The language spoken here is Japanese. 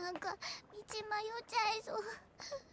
なんか道迷っちゃいそう。